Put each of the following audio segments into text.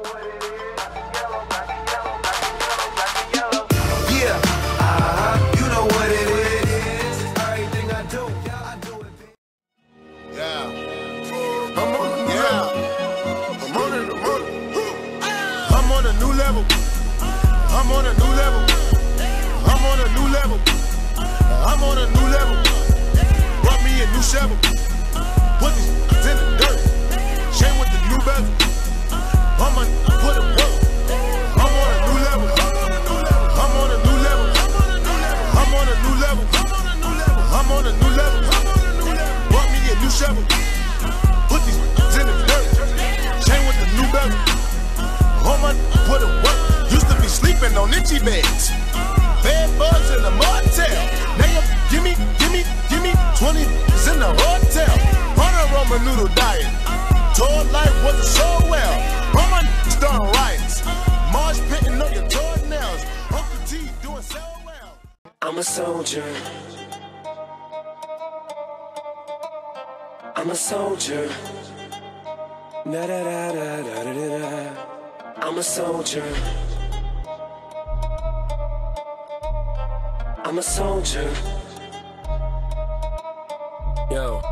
I'm a soldier. I'm a soldier. Da da da da da da da. I'm a soldier. I'm a soldier. Yo.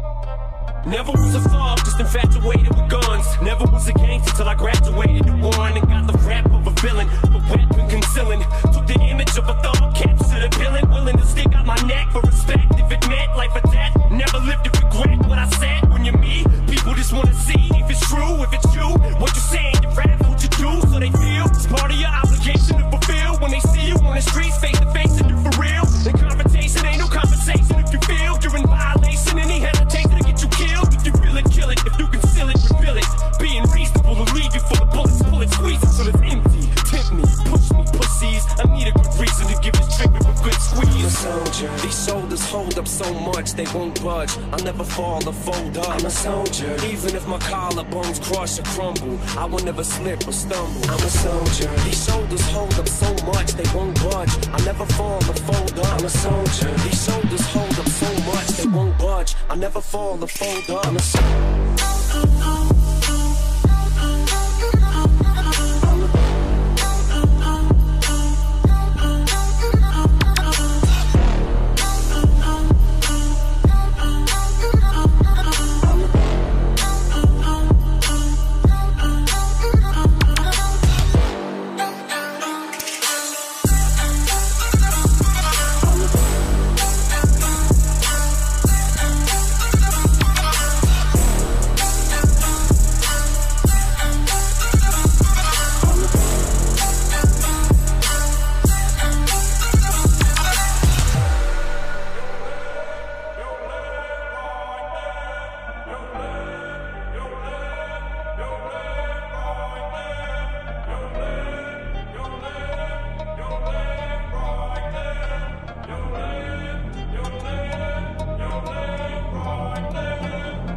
Never was a thug, just infatuated with guns. Never was a gangster till I graduated to one and got the rap of a villain, but weapon concealing. Took the image of a thug, captured a villain, willing to stick out my neck for respect. If it meant life or death, never lived to regret what I said. When you're me, people just wanna see if it's true, if it's you. What you saying, you rap, what you do, so they feel it's part of your obligation to fulfill. When they see you on the streets, face to face, and you for real. The confrontation ain't no conversation if you feel you're in violation. Any hesitation to get you killed. If you feel it, kill it. If you conceal it, reveal it. Being reasonable will leave you full of bullets, bullets squeeze it till it's empty. Tempt me, push me, pussies. I need a good reason to give this trigger a good squeeze. I'm a soldier. These shoulders hold up so much they won't budge. I'll never fall or fold up. I'm a soldier. Even if my collarbones crush or crumble, I will never slip or stumble. I'm a soldier. These shoulders hold up so much they won't budge. I'll never fall or fold up. I'm a soldier. These shoulders hold up so much they won't budge. I'll never fall or fold up. I'm a soldier.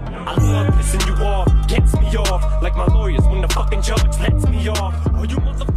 Pissing you off, gets me off, like my lawyers when the fucking judge lets me off. Oh, you motherfuckers.